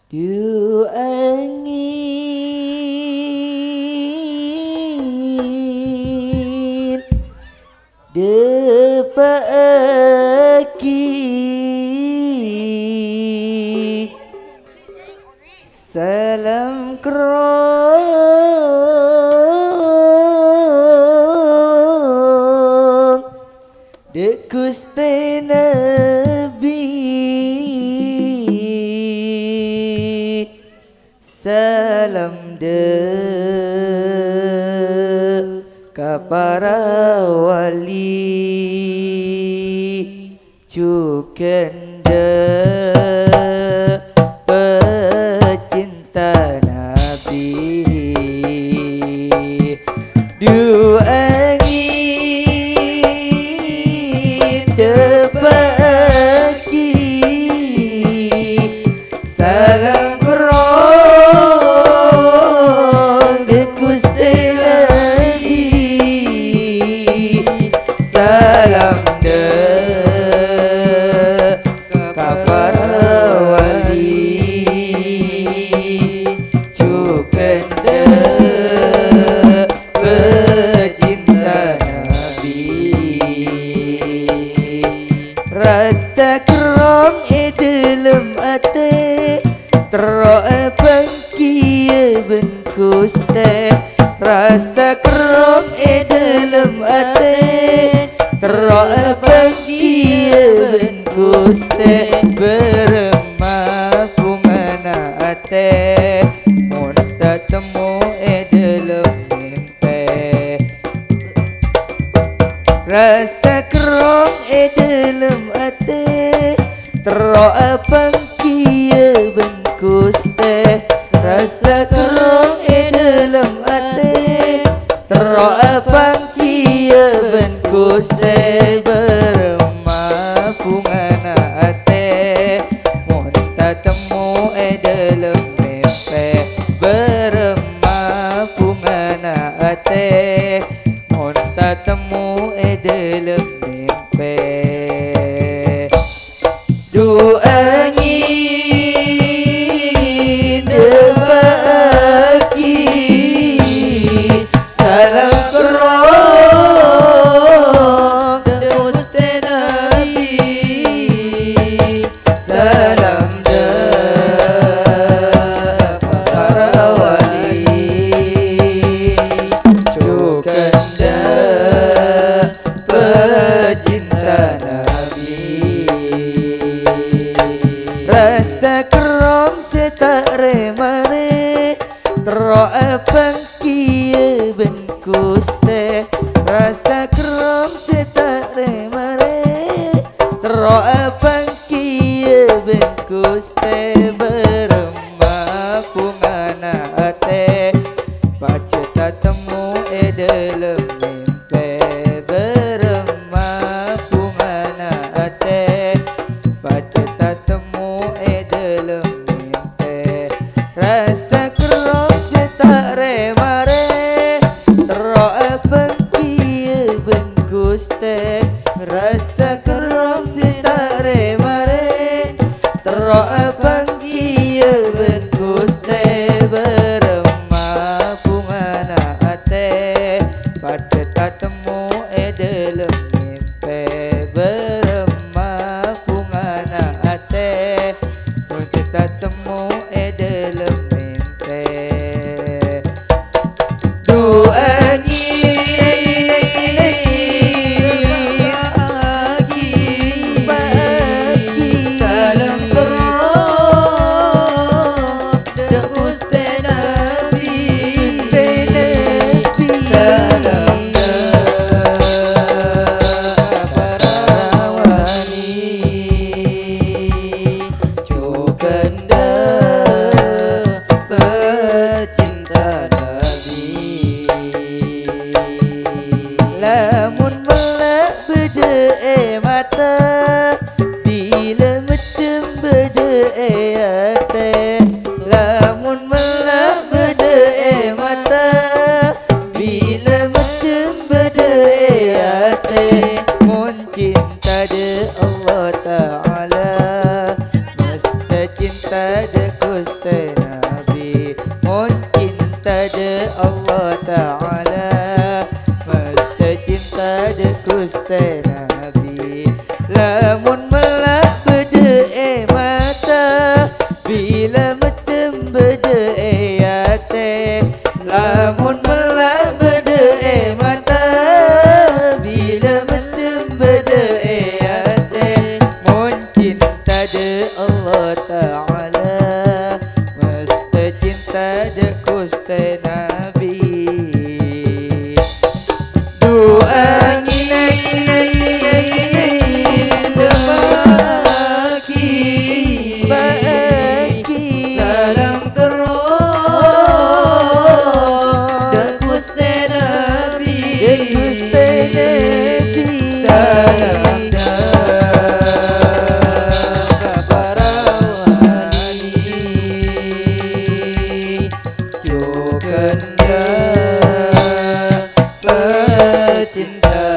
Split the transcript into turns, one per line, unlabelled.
Du angin depaki salam krong de Gusti Nabi salam de ka para wali cuken de pecinta Nabi du angin depaki salam krong de Gusti Nabi salam de ka para wali cuken de pecinta Nabi rasa kerong dalam ate terok bangki bengkus teh rasa kerong dalam ate terok bangki bengkus teh beremah bungana ate mun temu dalam mimpi rasa kerong dalam ate terok bangki bengkus teh rasa kerong dalam ate terok bangki bengkus teh beremah bungana ate mun temu dalam mimpi beremah bungana ate mun temu dalam mimpi du angin depaki salam krong de Gusti Nabi salam de para wali cuken de pecinta Nabi rasa kerong setare mare terok bangki bengkus teh rasa kerong setare mare terok bangki bengkus teh beremah bungana ate paceta temu dalam mimpi beremah bungana ate paceta temu dalam mimpi rasa kerong setare mare terok bangki bengkus teh rasa kerong setare mare terok bangki bengkus teh beremah bungana ate paceta temu dalam mimpi beremah bungana ate paceta temu dalam mimpi du angin bagi salam kerong Allah Ta'ala mesti cinta je Gusti Nabi. Doa bagi
salam keroh dak Gusti Nabi,
Gusti Nabi.
salam dak para wali joganda pecinta